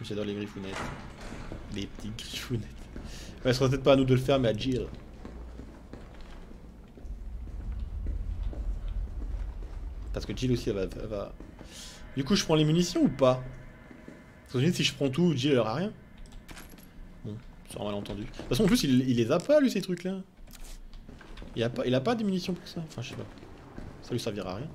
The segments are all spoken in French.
J'adore les griffounettes. Les petites griffounettes. Ouais, ce sera peut-être pas à nous de le faire, mais à Jill. Parce que Jill aussi, elle va... Du coup, je prends les munitions ou pas? Parce que si je prends tout, Jill, elle aura rien. Bon, c'est un malentendu. De toute façon, en plus, il les a pas, lui, ces trucs-là. Il a pas de munitions pour ça. Enfin, je sais pas. Ça lui servira à rien.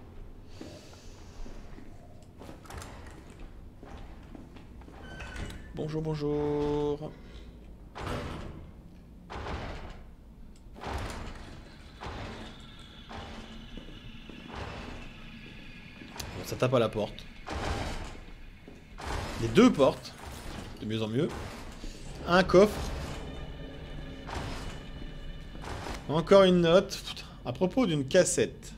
Bonjour, bonjour. Bon, ça tape à la porte. Les deux portes. De mieux en mieux. Un coffre. Encore une note. Putain. À propos d'une cassette.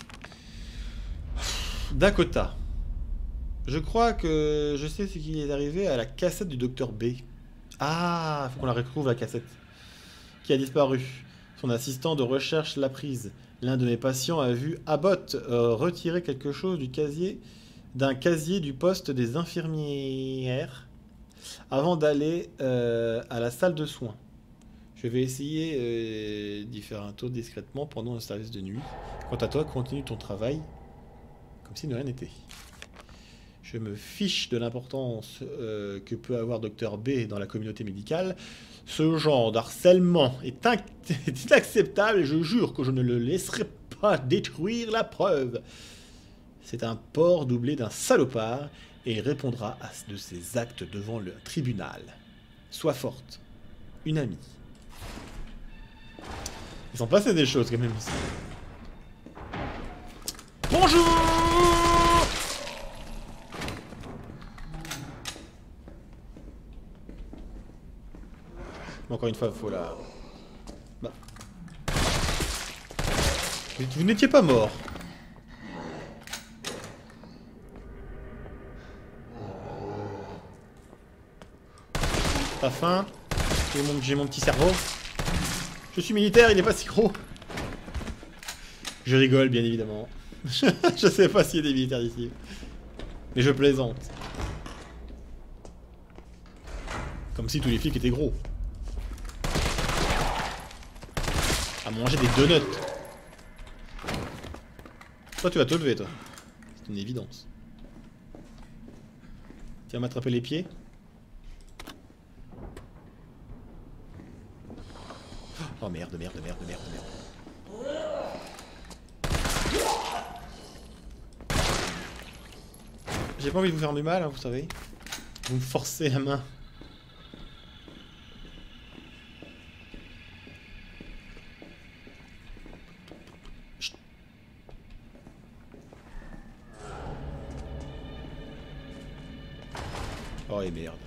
Dakota. Je crois que je sais ce qui est arrivé à la cassette du docteur B. Ah, faut qu'on la retrouve la cassette. Qui a disparu. Son assistant de recherche l'a prise. L'un de mes patients a vu Abbott retirer quelque chose du casier, d'un casier du poste des infirmières avant d'aller à la salle de soins. Je vais essayer d'y faire un tour discrètement pendant un service de nuit. Quant à toi, continue ton travail comme si de rien n'était. Je me fiche de l'importance que peut avoir Dr B dans la communauté médicale. Ce genre d'harcèlement est inacceptable et je jure que je ne le laisserai pas détruire la preuve. C'est un porc doublé d'un salopard et il répondra de ses actes devant le tribunal. Sois forte. Une amie. Ils sont passés des choses quand même ici. Bonjour! Encore une fois, il faut la... Bah. Vous n'étiez pas mort. T'as faim? J'ai mon petit cerveau. Je suis militaire, il n'est pas si gros. Je rigole, bien évidemment. Je sais pas s'il y a des militaires ici. Mais je plaisante. Comme si tous les flics étaient gros. À manger des donuts. Toi, tu vas te lever, toi. C'est une évidence. Tu vas m'attraper les pieds. Oh merde, merde, merde, merde, merde. J'ai pas envie de vous faire du mal, hein, vous savez. Vous me forcez la main. Chut. Oh et merde.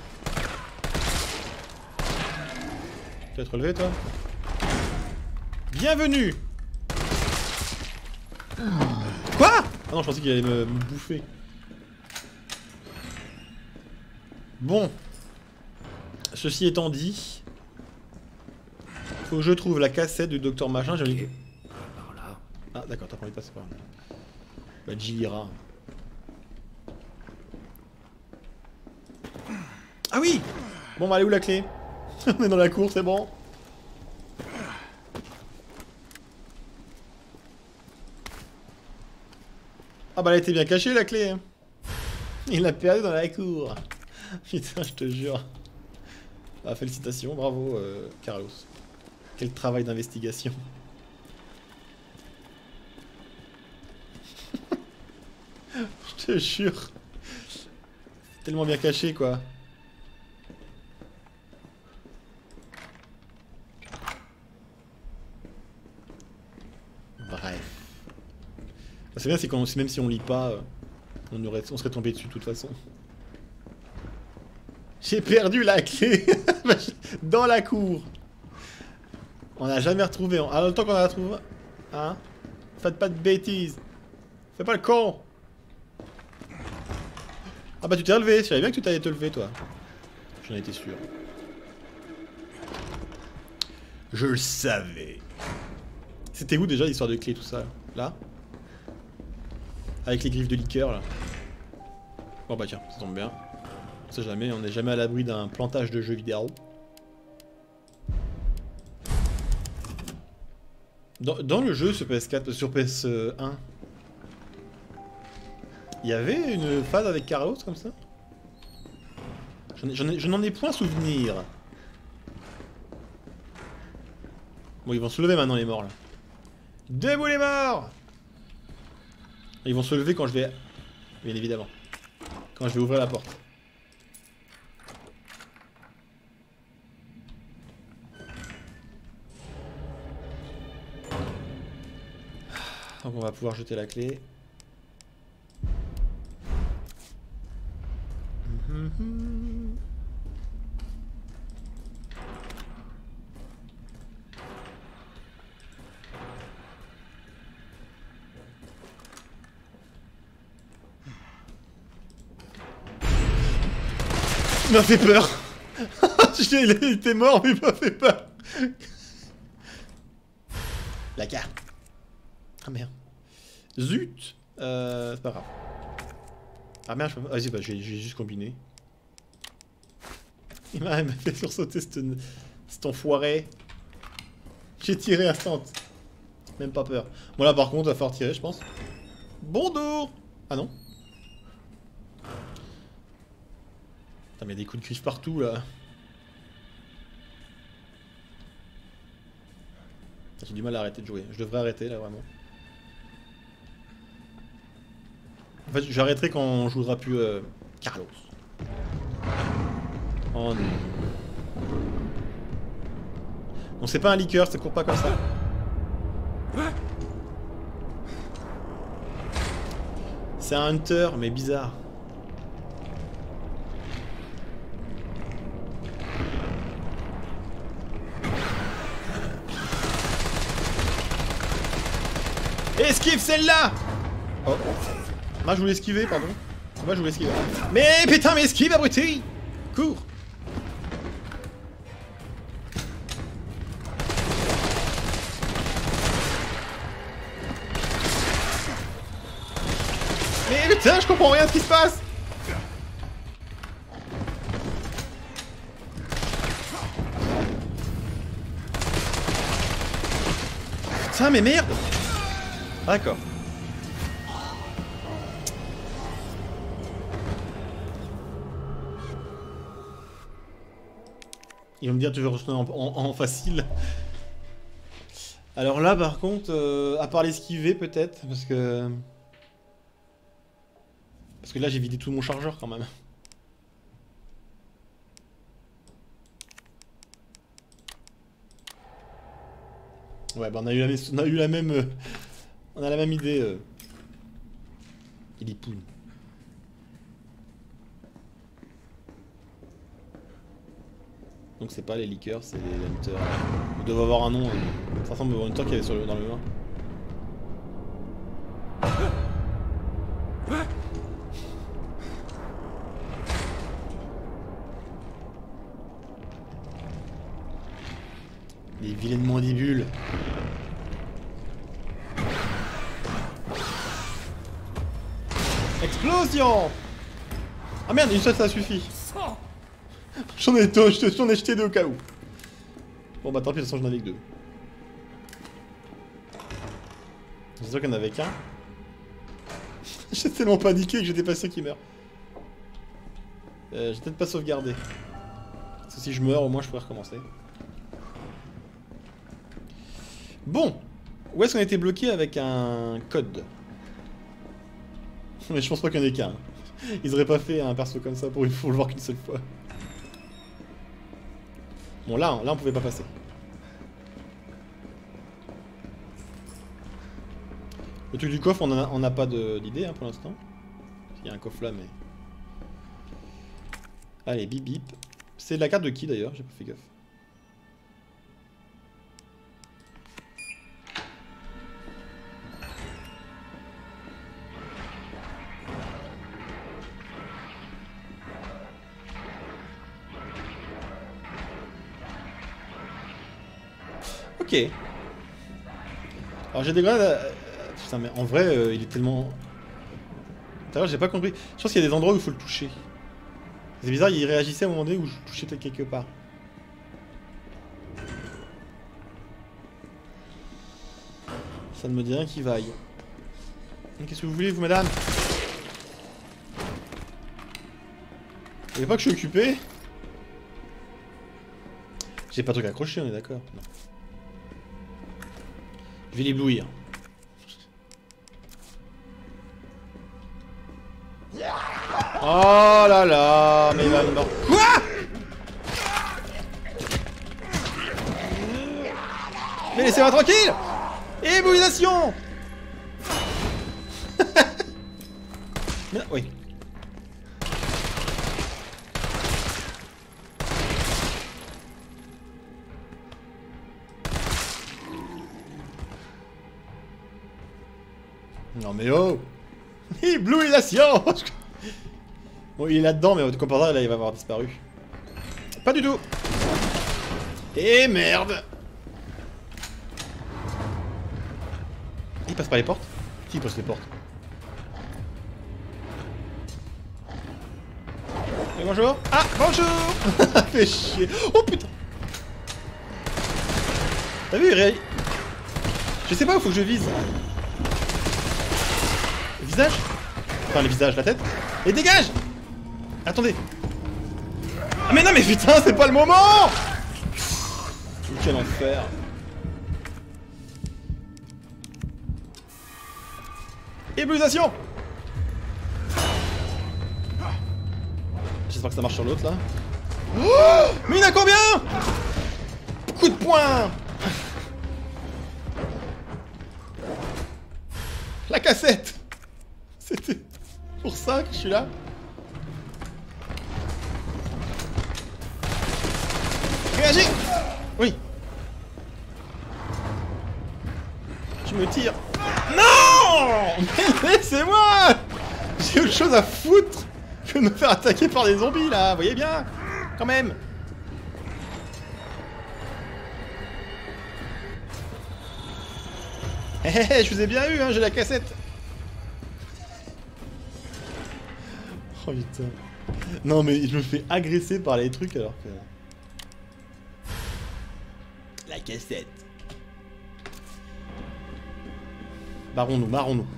Tu vas te relever, toi? Bienvenue! Quoi? Ah non, je pensais qu'il allait me bouffer. Bon. Ceci étant dit, faut que je trouve la cassette du docteur Machin. Okay. Ah d'accord, t'as pas envie de passer par là. Bah Jill ira. Ah oui! Bon bah elle est où la clé? On est dans la cour, c'est bon. Ah bah elle était bien cachée la clé. Il l'a perdue dans la cour. Putain, je te jure. Ah, félicitations, bravo Carlos. Quel travail d'investigation. Je te jure. Tellement bien caché quoi. Bref. C'est bien, c'est quand même si on lit pas, on serait tombé dessus de toute façon. J'ai perdu la clé dans la cour. On n'a jamais retrouvé. Alors le temps qu'on a retrouvé. Hein? Faites pas de bêtises. Fais pas le con. Ah bah tu t'es relevé. Je savais bien que tu t'allais te lever toi. J'en étais sûr. Je le savais. C'était où déjà l'histoire de clé tout ça? Là? Avec les griffes de liqueur là. Bon bah tiens, ça tombe bien. On sait jamais, on n'est jamais à l'abri d'un plantage de jeux vidéo. Dans le jeu sur PS4, sur PS1, il y avait une phase avec Carlos comme ça? Je n'en ai point souvenir. Bon, ils vont se lever maintenant les morts là. Debout les morts! Ils vont se lever quand je vais... Bien évidemment. Quand je vais ouvrir la porte. Donc on va pouvoir jeter la clé. Il m'a fait peur. Il était mort mais il m'a fait peur. La carte. Ah merde. Zut. C'est pas grave. Ah merde, je peux pas... Vas-y, bah j'ai juste combiné. Il m'a fait sursauter cet enfoiré. J'ai tiré instant. Même pas peur. Bon là par contre, il va falloir tirer je pense. Bonjour. Ah non. Putain mais il y a des coups de cuivre partout là. J'ai du mal à arrêter de jouer. Je devrais arrêter là vraiment. En fait j'arrêterai quand on jouera plus Carlos. Oh non. Non c'est pas un liqueur, ça court pas comme ça. C'est un hunter mais bizarre. Esquive celle-là! Oh. Moi je voulais esquiver, pardon. Moi je voulais esquiver. Mais putain mais esquive abruti! Cours! Mais putain je comprends rien de ce qui se passe! Putain mais merde! D'accord. Ils vont me dire tu veux retourner en facile. Alors là par contre, à part l'esquiver peut-être, parce que là j'ai vidé tout mon chargeur quand même. Ouais bah on a eu la même... on a la même idée. Il est poune. Donc c'est pas les liqueurs, c'est les hunters. Ils doivent avoir un nom. Ça ressemble au hunter qu'il y avait dans le 1. Les vilaines mandibules. Explosion! Ah merde, une seule ça suffit. J'en ai jeté deux au cas où. Bon bah tant pis, de toute façon j'en avais que deux. C'est sûr qu'il y en avait qu'un. J'ai tellement paniqué que j'étais pas sûr qu'il meurt. J'ai peut-être pas sauvegardé. Parce que si je meurs, au moins je pourrais recommencer. Bon, où est-ce qu'on a été bloqué avec un code? Mais je pense pas qu'il y en ait qu'un. Ils auraient pas fait un perso comme ça pour le voir qu'une seule fois. Bon là on pouvait pas passer. Le truc du coffre, on n'a pas d'idée hein, pour l'instant. Il y a un coffre là mais... Allez, bip bip. C'est la carte de qui d'ailleurs? J'ai pas fait gaffe. Ok. Alors j'ai des grenades... Putain mais en vrai il est tellement... Tout à l'heure j'ai pas compris. Je pense qu'il y a des endroits où il faut le toucher. C'est bizarre, il réagissait à un moment donné où je touchais quelque part. Ça ne me dit rien qui vaille. Qu'est-ce que vous voulez, vous, madame? Vous voyez pas que je suis occupé? J'ai pas de truc accroché, on est d'accord? Non. Je vais l'éblouir. Oh là là, mais il va me mordre. Quoi? Mais laissez-moi tranquille! Éboulisation! Mais non, oui. Non mais oh! Éblouisation! Bon, il est là-dedans, mais comme par hasard, là, il va avoir disparu. Pas du tout! Et merde! Il passe pas les portes? Si, il passe les portes. Et bonjour! Ah, bonjour! Fait chier! Oh putain! T'as vu, il réagit? Je sais pas où faut que je vise. Le visage? Enfin, le visage, la tête. Et dégage! Attendez! Ah mais non mais putain, c'est pas le moment! Quel enfer! Ébullisation! J'espère que ça marche sur l'autre là. Oh, mais il a combien? Coup de poing! La cassette! C'était pour ça que je suis là. Réagis! Oui. Tu me tires. Non! Mais laissez-moi! J'ai autre chose à foutre que de me faire attaquer par des zombies là, vous voyez bien? Quand même! Hé hé hé, je vous ai bien eu, hein, j'ai la cassette! Oh putain. Non mais je me fais agresser par les trucs alors que... La cassette. Barrons-nous, marrons-nous.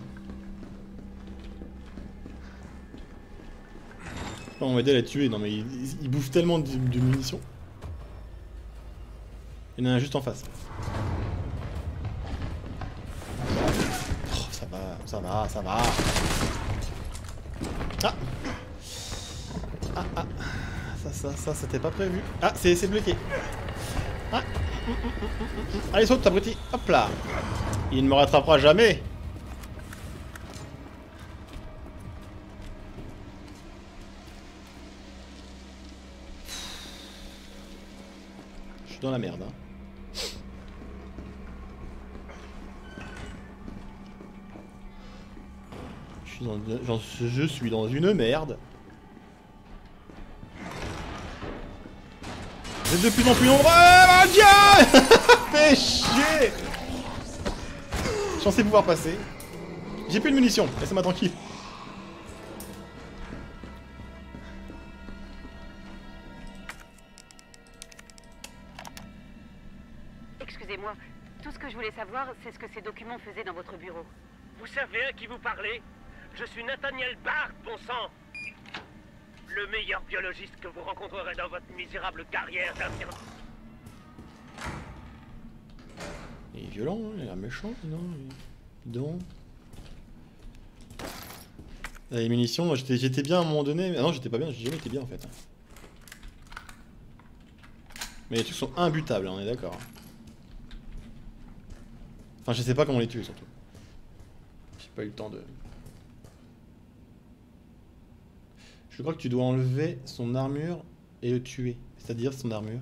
Non, on va aider à la tuer. Non mais il bouffe tellement de munitions. Il y en a un juste en face. Oh, ça va, ça va, ça va. Ah! Ah, ah. Ça, c'était pas prévu. Ah, c'est bloqué. Ah. Allez, saute, abruti. Hop là. Il ne me rattrapera jamais. Je suis dans la merde. Hein. Je suis dans une merde. Vous êtes de plus en plus nombreux, mon dieu! Fais chier! Je suis censé pouvoir passer. J'ai plus de munitions, laissez-moi tranquille. Excusez-moi, tout ce que je voulais savoir, c'est ce que ces documents faisaient dans votre bureau. Vous savez à qui vous parlez? Je suis Nathaniel Bard, bon sang! Le meilleur biologiste que vous rencontrerez dans votre misérable carrière d'infirmier. Il est violent, hein, il a l'air méchant, non? Donc... Les munitions, moi j'étais bien à un moment donné, mais ah non j'étais pas bien, j'ai jamais été bien en fait. Mais les trucs sont imbutables, hein, on est d'accord. Enfin je sais pas comment les tuer surtout. J'ai pas eu le temps de... Je crois que tu dois enlever son armure et le tuer. C'est-à-dire son armure.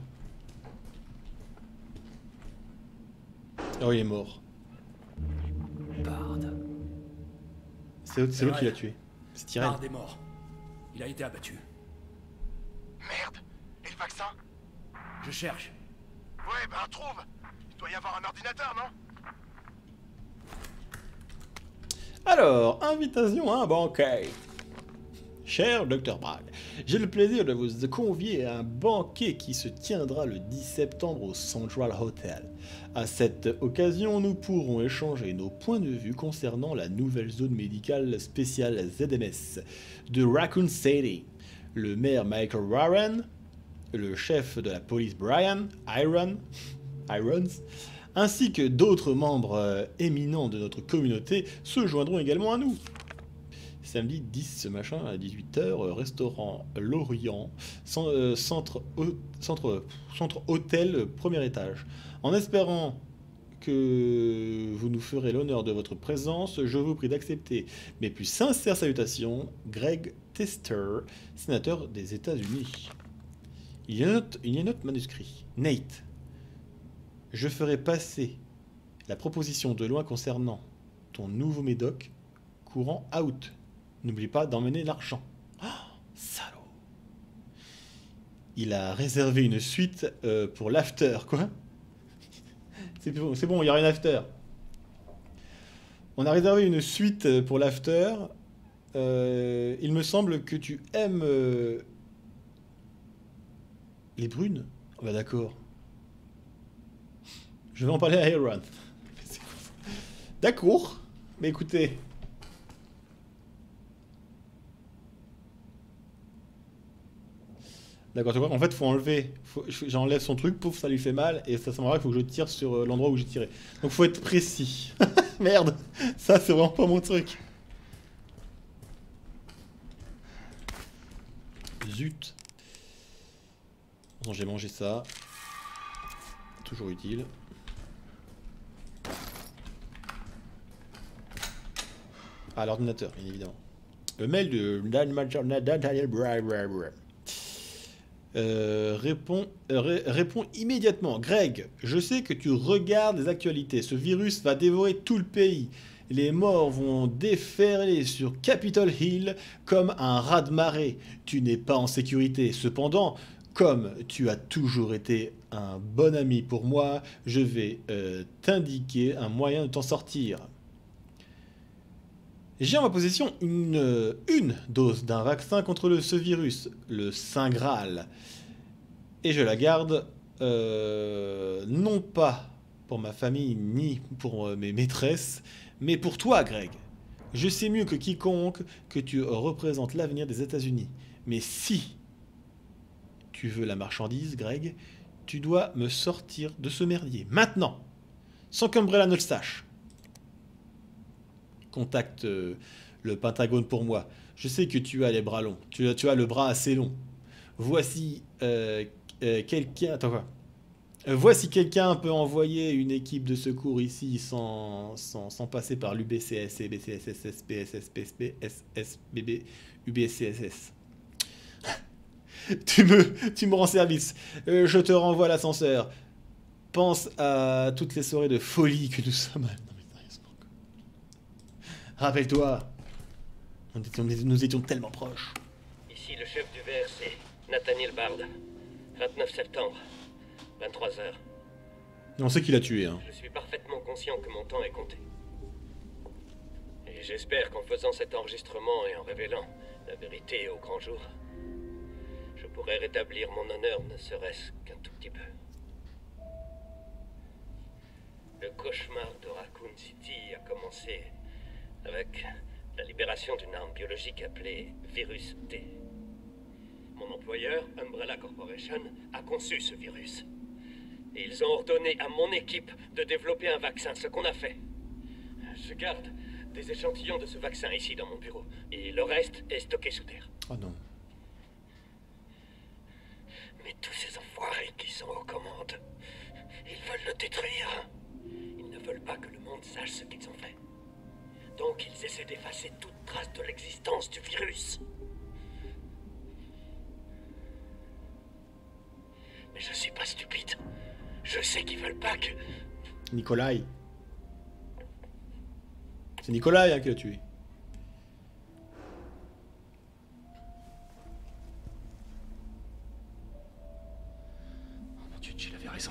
Oh il est mort. Bard. C'est l'autre qui l'a tué. C'est Tyrell. Bard est mort. Il a été abattu. Merde. Et le vaccin? Je cherche. Ouais, ben trouve. Il doit y avoir un ordinateur, non? Alors, invitation à un banquet. Cher Dr. Bragg, j'ai le plaisir de vous convier à un banquet qui se tiendra le 10 septembre au Central Hotel. À cette occasion, nous pourrons échanger nos points de vue concernant la nouvelle zone médicale spéciale ZMS de Raccoon City. Le maire Michael Warren, le chef de la police Brian Irons, ainsi que d'autres membres éminents de notre communauté se joindront également à nous. Samedi 10 machin à 18h, restaurant L'Orient, centre hôtel, premier étage. En espérant que vous nous ferez l'honneur de votre présence, je vous prie d'accepter mes plus sincères salutations, Greg Tester, sénateur des États-Unis. Il y a un autre manuscrit. Nate, je ferai passer la proposition de loi concernant ton nouveau médoc courant out. N'oublie pas d'emmener l'argent. Oh, salaud. Il a réservé une suite pour l'after, quoi. C'est bon, il n'y a rien after. On a réservé une suite pour l'after. Il me semble que tu aimes les brunes. Oh, bah d'accord. Je vais en parler à Aaron. D'accord. Mais écoutez... D'accord, en fait, faut enlever. J'enlève son truc, pouf, ça lui fait mal, et ça semblerait qu'il faut que je tire sur l'endroit où j'ai tiré. Donc, faut être précis. Merde, ça, c'est vraiment pas mon truc. Zut. Bon, j'ai mangé ça. Toujours utile. Ah, l'ordinateur, bien évidemment. Le mail de Daniel réponds immédiatement. Greg, je sais que tu regardes les actualités. Ce virus va dévorer tout le pays. Les morts vont déferler sur Capitol Hill comme un raz-de-marée. Tu n'es pas en sécurité. Cependant, comme tu as toujours été un bon ami pour moi, je vais t'indiquer un moyen de t'en sortir. J'ai en ma possession une dose d'un vaccin contre ce virus, le Saint Graal. Et je la garde non pas pour ma famille ni pour mes maîtresses, mais pour toi, Greg. Je sais mieux que quiconque que tu représentes l'avenir des États-Unis. Mais si tu veux la marchandise, Greg, tu dois me sortir de ce merdier. Maintenant, sans qu'Umbrella ne le sache. Contacte le Pentagone pour moi. Je sais que tu as les bras longs. Tu as le bras assez long. Voici quelqu'un... Attends quoi. Voici quelqu'un peut envoyer une équipe de secours ici sans passer par l'UBCS, BCSS, PSS, PSP, SSBB, UBCSS. tu me rends service. Je te renvoie à l'ascenseur. Pense à toutes les soirées de folie que nous sommes... Rappelle-toi, nous étions tellement proches. Ici le chef du VRC, Nathaniel Bard. 29 septembre, 23h. On sait qui l'a tué, hein. Je suis parfaitement conscient que mon temps est compté. Et j'espère qu'en faisant cet enregistrement et en révélant la vérité au grand jour, je pourrai rétablir mon honneur ne serait-ce qu'un tout petit peu. Le cauchemar de Raccoon City a commencé avec la libération d'une arme biologique appelée Virus T. Mon employeur, Umbrella Corporation, a conçu ce virus. Et ils ont ordonné à mon équipe de développer un vaccin, ce qu'on a fait. Je garde des échantillons de ce vaccin ici dans mon bureau. Et le reste est stocké sous terre. Oh non. Mais tous ces enfoirés qui sont aux commandes, ils veulent le détruire. Ils ne veulent pas que le monde sache ce qu'ils ont fait. Donc ils essaient d'effacer toute trace de l'existence du virus. Mais je suis pas stupide. Je sais qu'ils veulent pas que... Nikolai. C'est Nikolai hein, qui l'a tué. Oh mon Dieu, Jill avait raison.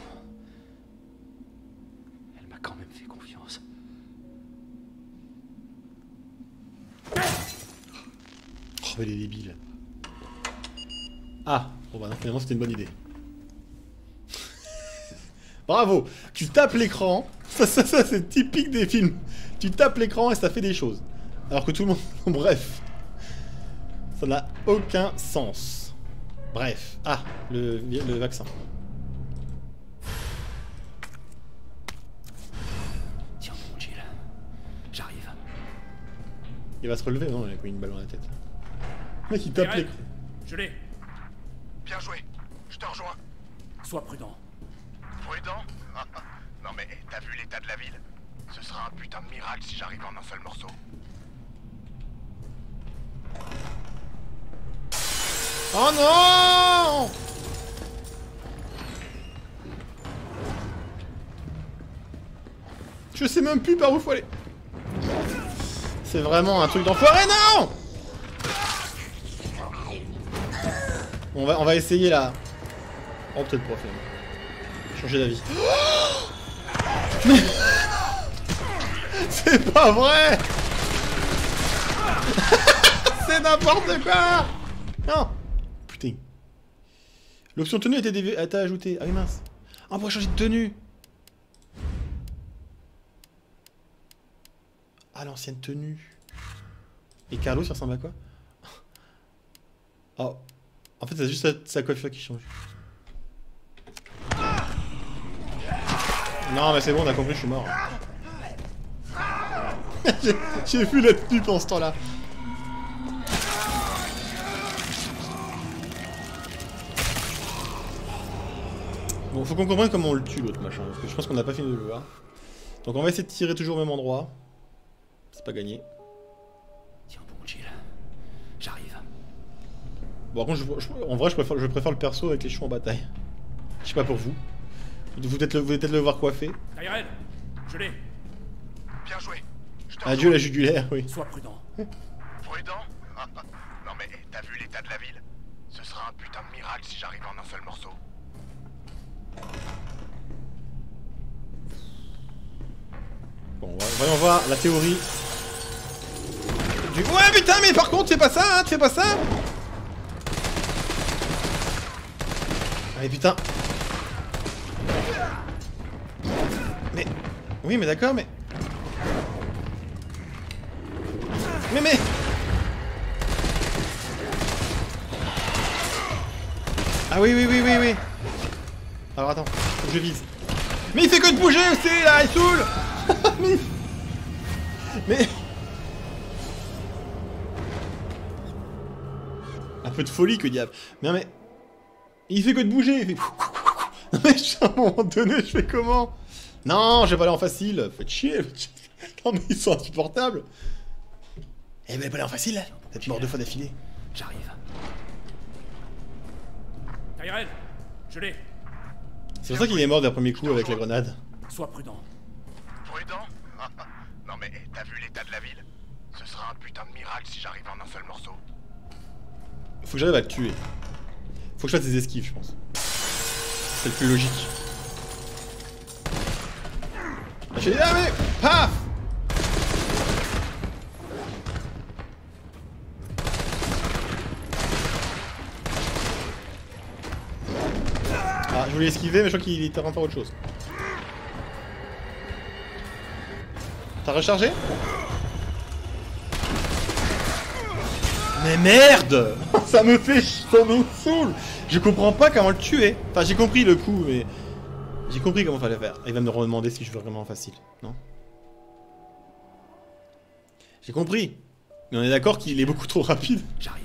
Elle m'a quand même fait confiance. Oh mais les débiles. Ah, bon bah non, finalement c'était une bonne idée. Bravo. Tu tapes l'écran. Ça c'est typique des films. Tu tapes l'écran et ça fait des choses. Alors que tout le monde... Bref. Ça n'a aucun sens. Bref. Ah, le vaccin. Tiens bon, Jill. J'arrive. Il va se relever, non, il a pris une balle dans la tête. Le mec il tape l'écran. Je l'ai. Bien joué. Je te rejoins. Sois prudent. Prudent? Non mais t'as vu l'état de la ville? Ce sera un putain de miracle si j'arrive en un seul morceau. Oh non! Je sais même plus par où faut aller. C'est vraiment un truc d'enfoiré, non! On va essayer là. Oh peut-être pas finalement. Changer d'avis. Mais... C'est pas vrai. C'est n'importe quoi. Non. Putain. L'option tenue a été ajoutée. Ah oui mince. Ah, on pourrait changer de tenue. Ah, l'ancienne tenue. Et Carlos, ça ressemble à quoi? Oh. En fait, c'est juste sa coiffure qui change. Non, mais c'est bon, on a compris, je suis mort. J'ai vu la tenue pendant ce temps-là. Bon, faut qu'on comprenne comment on le tue, l'autre machin. Parce que je pense qu'on n'a pas fini de le voir. Donc on va essayer de tirer toujours au même endroit. C'est pas gagné. Tiens bon, Jill. J'arrive. Bon, par contre, en vrai, je préfère le perso avec les cheveux en bataille. Je sais pas pour vous. Vous peut-être le voir coiffé. Tyrell, je l'ai. Bien joué. Je te Adieu la jugulaire, oui. Sois prudent. Prudent? Non mais t'as vu l'état de la ville? Ce sera un putain de miracle si j'arrive en un seul morceau. Bon, voyons voir la théorie. Ouais, putain, mais par contre, fais pas ça, hein, fais pas ça. Allez, putain. Mais... Oui, mais d'accord, mais... Mais... Ah oui, oui. Alors attends, faut que je vise. Mais il fait que de bouger aussi, là, il saoule. Mais... Un peu de folie, que diable. Mais non, mais... Il fait que de bouger, il fait... Non mais à un moment donné, je fais comment? Non, je vais pas aller en facile. Faites chier. Non mais ils sont insupportables. Eh ben, pas aller en facile. T'es mort 2 fois d'affilée. J'arrive. Tyrell, je l'ai. C'est pour ça qu'il est mort d'un premier coup avec la grenade. Sois prudent. Prudent? Non mais t'as vu l'état de la ville? Ce sera un putain de miracle si j'arrive en un seul morceau. Faut que j'arrive à le tuer. Faut que je fasse des esquives, je pense. C'est le plus logique. J'ai dit, ah mais... Paf! Ah, je voulais esquiver, mais je crois qu'il était en train de faire autre chose. T'as rechargé? Mais merde! Ça me saoule! Je comprends pas comment le tuer. Enfin, j'ai compris le coup, mais... J'ai compris comment fallait faire. Il va me redemander si je veux vraiment facile, non? J'ai compris. Mais on est d'accord qu'il est beaucoup trop rapide. J'arrive.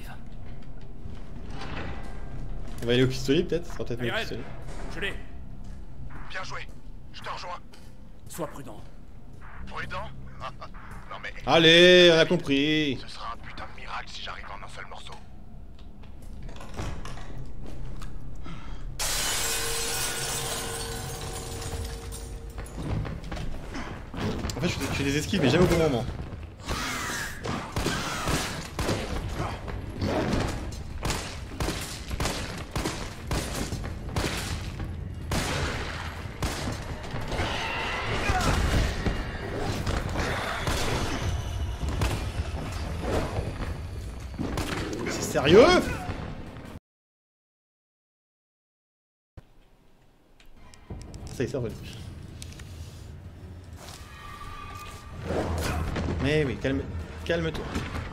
On va aller au pistolet, peut-être? Ça sera peut-être mieux au Tyrell, pistolet. je l'ai. Bien joué. Je te rejoins. Sois prudent. Prudent? Non mais... Allez, on a compris. Ce sera un putain de miracle si j'arrive en un seul morceau. En fait, je fais des esquives, mais jamais au bon moment. Sérieux? Ça y est, c'est revenu. Mais oui, calme-toi.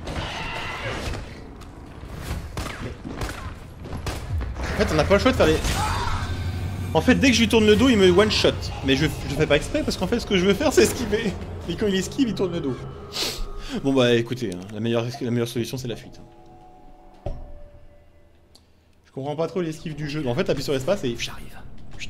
En fait, on n'a pas le choix de faire les... En fait, dès que je lui tourne le dos, il me one-shot. Mais je fais pas exprès, parce qu'en fait, ce que je veux faire, c'est esquiver. Et quand il esquive, il tourne le dos. Bon bah écoutez, hein, la meilleure solution, c'est la fuite. Je comprends pas trop l'esquive du jeu. En fait, appuie sur l'espace et... J'arrive.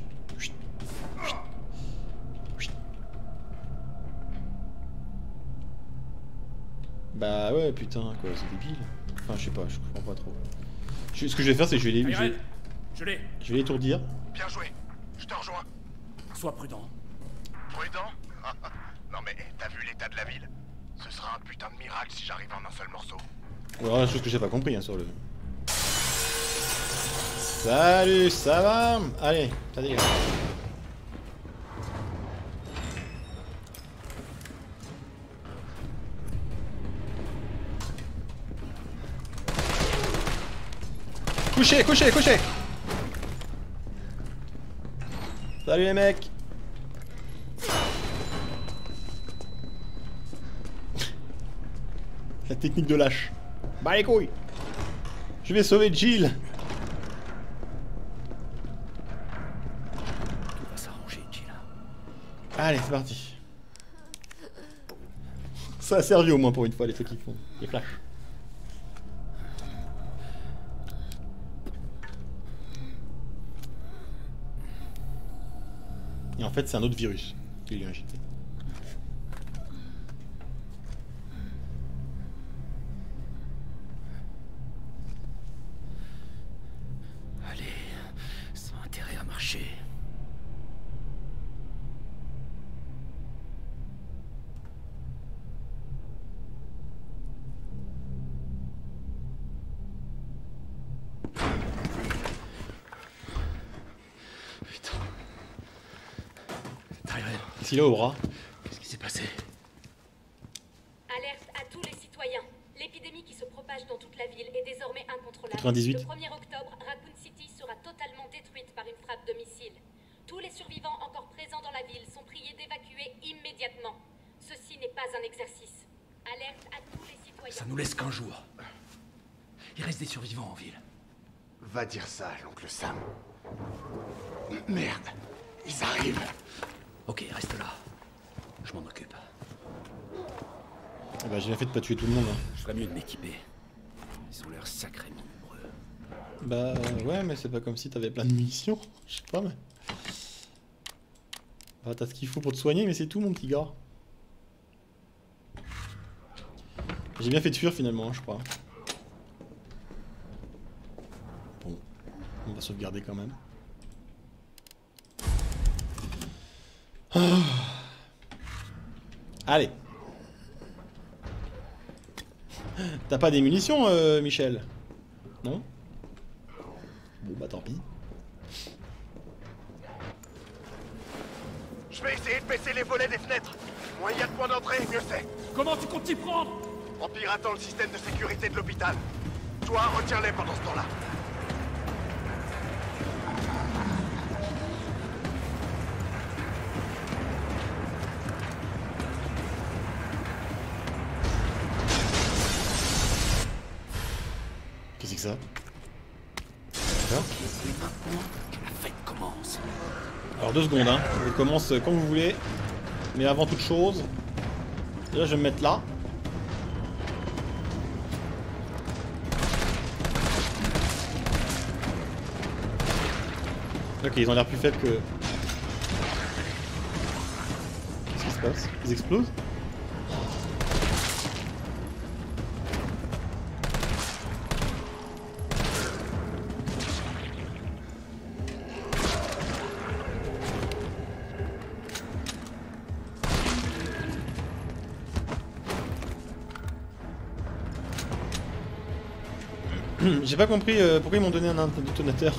Bah ouais, putain, quoi, c'est débile. Enfin, je sais pas, je comprends pas trop. Ce que je vais faire, c'est que je vais l'étourdir. Bien joué, je te rejoins. Sois prudent. Prudent? Non mais t'as vu l'état de la ville? Ce sera un putain de miracle si j'arrive en un seul morceau. Ou alors la chose que j'ai pas compris hein, sur le... Salut, ça va? Allez, ça dégage. Couchez, couchez, couchez! Salut les mecs! La technique de lâche. Bah les couilles! Je vais sauver Jill! Tout va s'arranger, Jill. Allez, c'est parti. Ça a servi au moins pour une fois les trucs qu'ils font. Les flashs. Et en fait, c'est un autre virus qui lui a injecté. Allez, ça a intérêt à marcher. Putain. Tyrell, Qu'est-ce qu'il a au bras? qu'est-ce qui s'est passé? Alerte à tous les citoyens. L'épidémie qui se propage dans toute la ville est désormais incontrôlable. 98. Le 1er octobre, Raccoon City sera totalement détruite par une frappe de missile. Tous les survivants encore présents dans la ville sont priés d'évacuer immédiatement. Ceci n'est pas un exercice. Alerte à tous les citoyens. Ça nous laisse qu'un jour. Il reste des survivants en ville. Va dire ça à l'oncle Sam. Merde, ils arrivent. Ok, reste là. Je m'en occupe. Ah bah j'ai bien fait de pas tuer tout le monde. Hein. Je ferais mieux de m'équiper. Ils ont l'air sacrément nombreux. Bah ouais, mais c'est pas comme si t'avais plein de munitions. Je sais pas, mais... Bah t'as ce qu'il faut pour te soigner, mais c'est tout mon petit gars. J'ai bien fait de fuir finalement, je crois. Bon, on va sauvegarder quand même. Ah. Allez. T'as pas des munitions, Michel? Non? Bon bah tant pis. Je vais essayer de baisser les volets des fenêtres. Moins il y a de points d'entrée, mieux c'est. Comment tu comptes t'y prendre? En piratant le système de sécurité de l'hôpital. Toi, retiens-les pendant ce temps-là. Qu'est-ce que c'est que ça? Et maintenant que la fête commence. Alors 2 secondes, hein. Je commence quand vous voulez. Mais avant toute chose, déjà je vais me mettre là. Ok, ils ont l'air plus faibles que... Qu'est-ce qui se passe? Ils explosent? J'ai pas compris pourquoi ils m'ont donné un détonateur.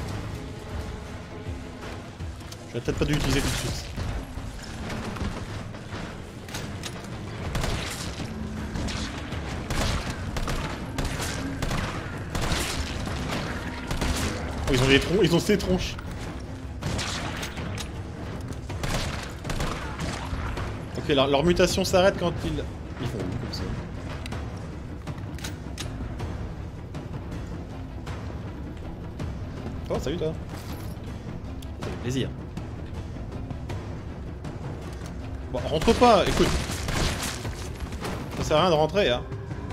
J'aurais peut-être pas dû l'utiliser tout de suite. Ils ont les troncs, ils ont ces tronches. Ok, leur mutation s'arrête quand ils font comme ça. Oh, salut toi. Ça fait plaisir. Bon, rentre pas, écoute. Ça sert à rien de rentrer, hein.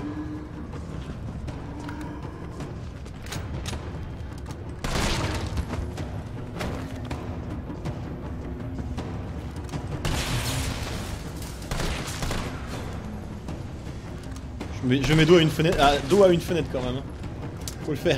Je mets dos à une fenêtre, dos à une fenêtre quand même. Hein. Faut le faire.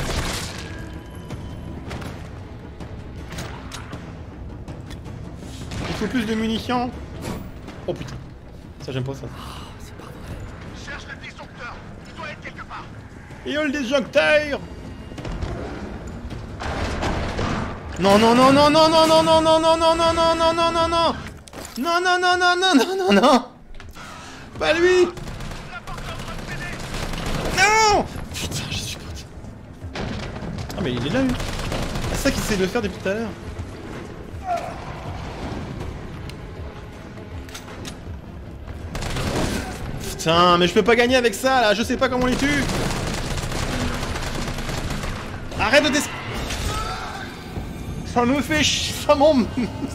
Il faut plus de munitions. Oh putain. Ça j'aime pas ça. Cherche le disjoncteur. Il doit être quelque part. Et oh le disjoncteur. Non non non non non non non non non non non non non non non non non. Non non non non non non non non. Pas lui. Non. Putain, je suis content. Ah mais il est là lui. C'est ça qu'il essaie de faire depuis tout à l'heure. Putain, mais je peux pas gagner avec ça là, je sais pas comment on les tue. Arrête de des... Ça me fait ça m'en...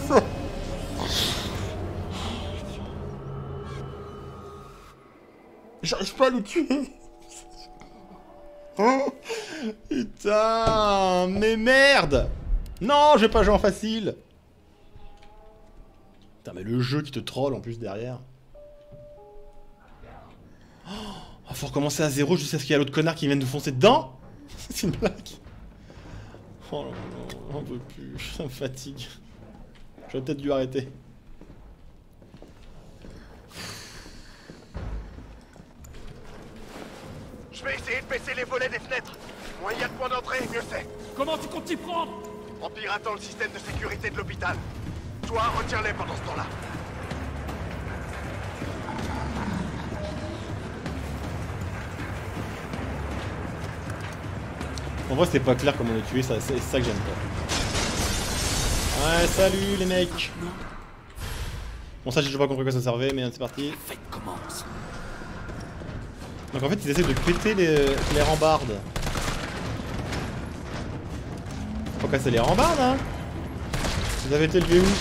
J'arrive pas à les tuer. Oh, putain, mais merde. Non, je vais pas jouer en facile. Putain, mais le jeu qui te troll en plus derrière. Oh, faut recommencer à zéro jusqu'à ce qu'il y a l'autre connard qui vienne nous foncer dedans. C'est une blague. Oh là là, j'en peux plus, ça me fatigue. J'aurais peut-être dû arrêter. Je vais essayer de baisser les volets des fenêtres. Moins il y a de points d'entrée, mieux c'est. Comment tu comptes t'y prendre? En piratant le système de sécurité de l'hôpital. Toi, retiens-les pendant ce temps-là. En vrai, c'était pas clair comment les tuer, c'est ça que j'aime pas. Ouais, salut les mecs. Bon, ça, j'ai toujours pas compris à quoi ça servait, mais c'est parti. La fête commence. Donc en fait, ils essaient de péter les rambardes. Faut casser les rambardes, hein. Vous avez été levé où?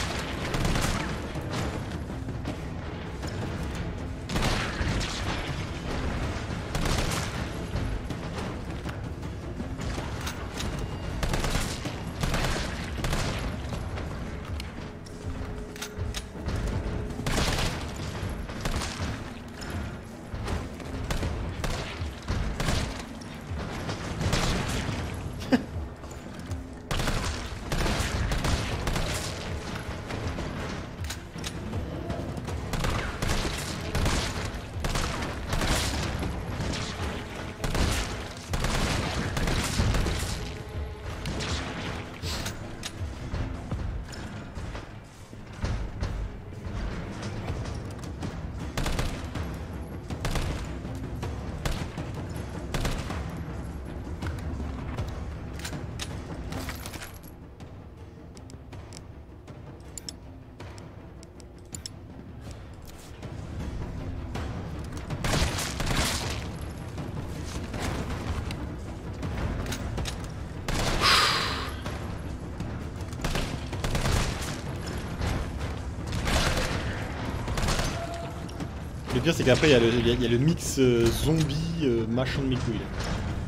Le pire c'est qu'après il y a le mix zombie machin de mes couilles là.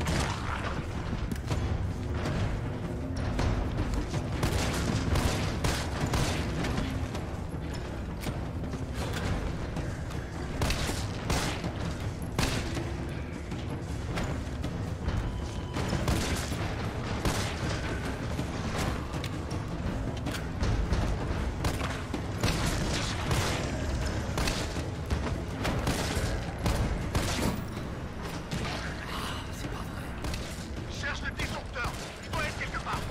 Cherche le disjoncteur. Il doit être quelque part.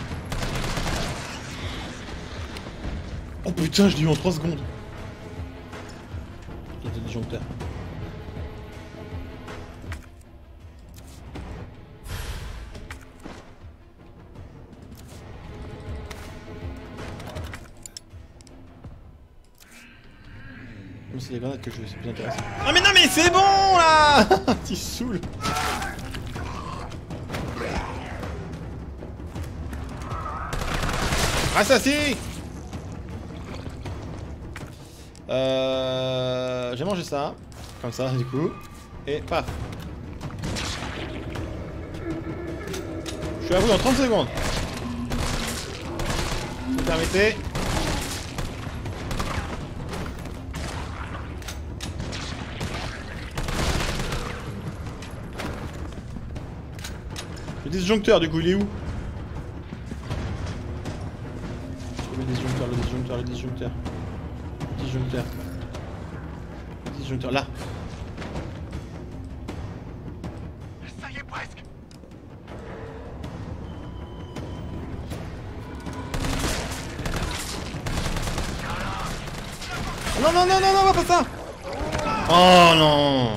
Oh putain, je l'ai eu en 3 secondes. disjoncteur. C'est les grenades que je veux, c'est plus intéressant. Ah mais non mais c'est bon là. Tu saoules. Assassin. J'ai mangé ça, comme ça du coup, et paf. Je suis à vous dans 30 secondes. Si vous permettez. Le disjoncteur du coup il est où? Le disjoncteur, le disjoncteur, le disjoncteur. Le disjoncteur. Le disjoncteur, là. Ça y est, presque. Non, non, non, non, non, pas ça. Oh non.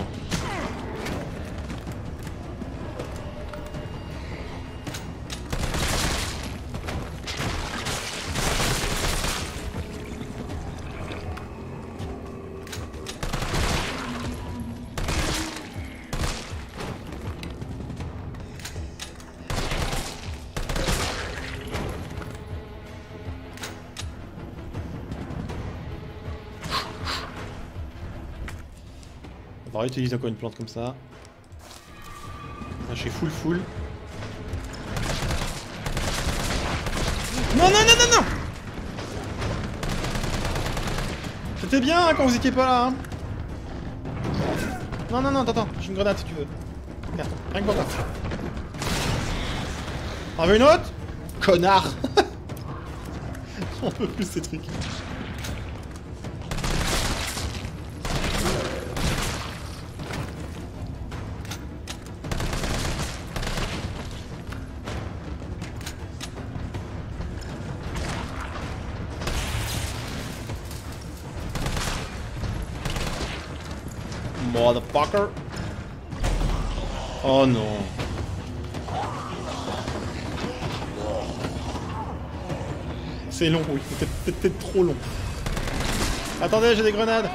On va réutiliser encore une plante comme ça. Là, je suis full. Non, non, non, non, non. C'était bien hein, quand vous étiez pas là. Hein. Non, non, non, attends, j'ai une grenade si tu veux. Regarde, rien que pour toi. On veut une autre? Connard. On peut plus ces trucs. Motherfucker. Oh non. C'est long, oui. C'était peut-être trop long. Attendez, j'ai des grenades.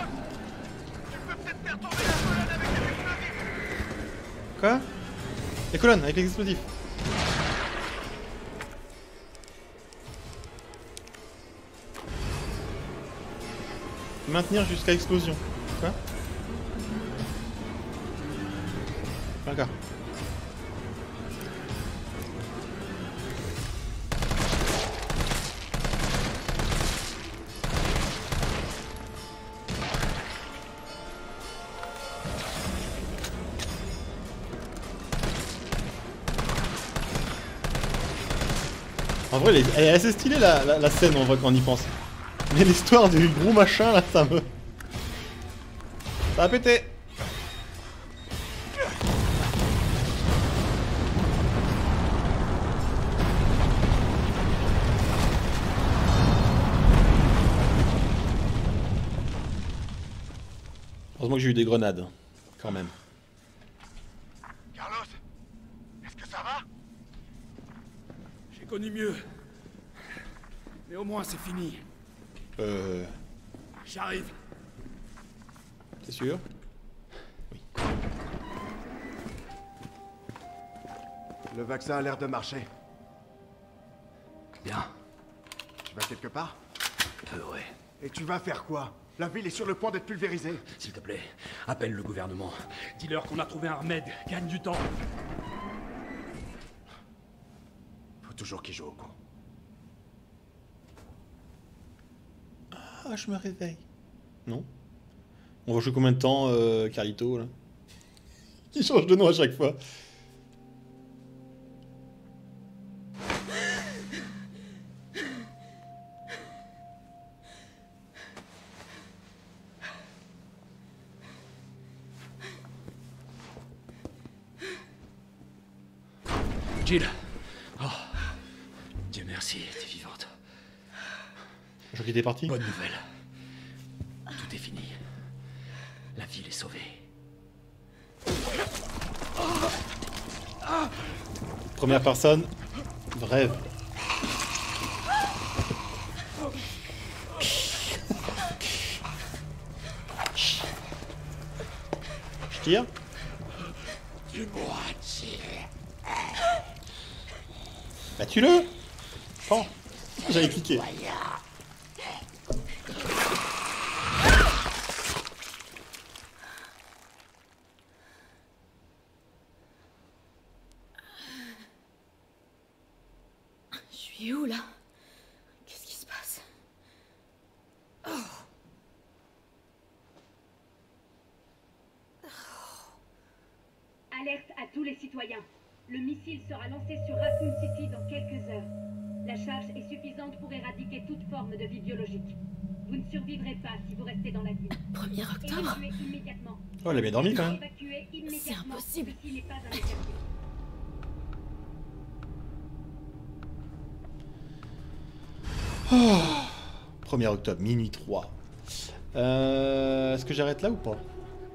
Quoi? Les colonnes avec les explosifs. Maintenir jusqu'à explosion. Quoi? D'accord. En vrai, elle est assez stylée la scène en vrai quand on y pense. Mais l'histoire du gros machin là, ça me... Ça a pété. Heureusement que j'ai eu des grenades, quand même. Carlos, est-ce que ça va? J'ai connu mieux. Mais au moins c'est fini. J'arrive. T'es sûr? Le vaccin a l'air de marcher. Bien. Tu vas quelque part? Ouais. Et tu vas faire quoi? La ville est sur le point d'être pulvérisée. S'il te plaît, appelle le gouvernement. Dis-leur qu'on a trouvé un remède. Gagne du temps. Faut toujours qu'il joue au con. Ah, je me réveille. Non? On va jouer combien de temps, Carlito, là? Il change de nom à chaque fois. Jill. Oh. Dieu merci, t'es vivante. Je crois qu'il était parti. Bonne nouvelle. Tout est fini. La ville est sauvée. Première personne, rêve. Je tire. Bah tue-le. Oh, j'avais cliqué. Je suis où là? Qu'est-ce qui se passe? Alerte à tous les citoyens. Le missile sera lancé sur Raccoon City dans quelques heures. La charge est suffisante pour éradiquer toute forme de vie biologique. Vous ne survivrez pas si vous restez dans la ville. 1er octobre? Évacuez immédiatement. Oh, elle a bien dormi quand même. Évacuez C'est immédiatement. impossible. Ceci n'est pas un exercice. Oh, 1er octobre, minuit 3. Est-ce que j'arrête là ou pas?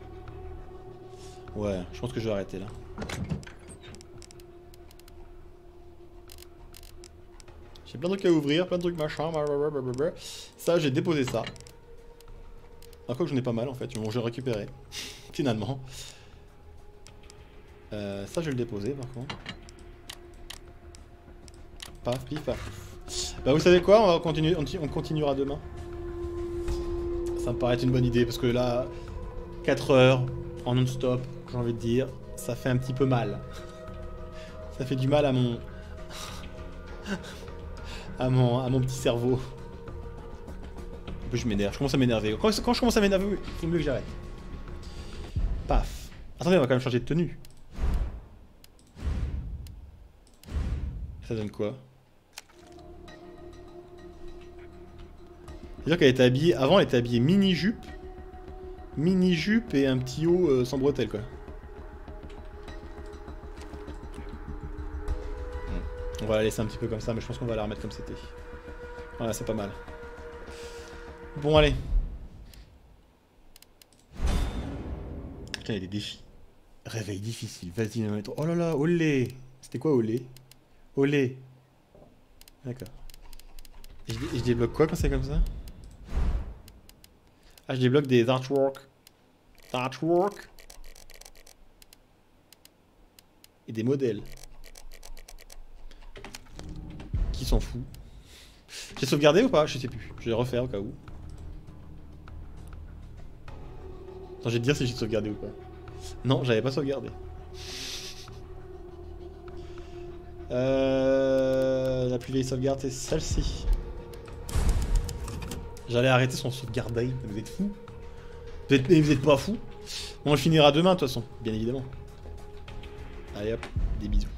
Ouais, je pense que je vais arrêter là. J'ai plein de trucs à ouvrir, plein de trucs machin. Blablabla. Ça, j'ai déposé ça. Encore que j'en ai pas mal en fait. Bon, j'ai récupéré. Finalement. Ça, je vais le déposer par contre. Paf, pif, paf. Bah, vous savez quoi? On va continuer, on continuera demain. Ça me paraît être une bonne idée parce que là, 4 heures en non-stop, j'ai envie de dire, ça fait un petit peu mal. Ça fait du mal à mon... à mon petit cerveau. En plus, je m'énerve, je commence à m'énerver. Quand je commence à m'énerver, il est mieux que j'arrête. Paf. Attendez, on va quand même changer de tenue. Ça donne quoi? C'est-à-dire qu'elle était habillée... Avant, elle était habillée mini-jupe. Mini-jupe et un petit haut sans bretelles, quoi. On va la laisser un petit peu comme ça, mais je pense qu'on va la remettre comme c'était. Voilà, c'est pas mal. Bon, allez. Putain, il y a des défis. Réveil difficile, vas-y, non, oh là là, olé. C'était quoi, olé? Olé. D'accord. Et je débloque quoi quand c'est comme ça? Ah, je débloque des artworks. Artwork. Et des modèles. Qui s'en fout? J'ai sauvegardé ou pas? Je sais plus. Je vais refaire au cas où. Attends, je vais te dire si j'ai sauvegardé ou pas. Non, j'avais pas sauvegardé. La plus vieille sauvegarde, c'est celle-ci. J'allais arrêter son sauvegarde. Vous êtes fous? Vous êtes pas fous? On le finira demain de toute façon, bien évidemment. Allez hop, des bisous.